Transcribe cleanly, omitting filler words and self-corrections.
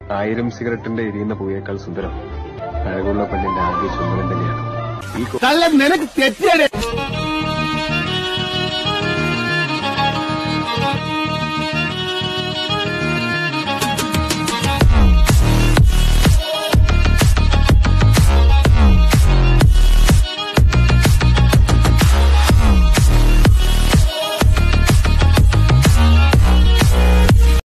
1000 സിഗരറ്റിന്റെ എരിയുന്ന പൂയേക്കാൾ സുന്ദരം അഴകുള്ള പെണ്ണിന്റെ ആദ്യ ചുംബനം തന്നെയാണ്. നിനക്ക് തെറ്റിയാണ്.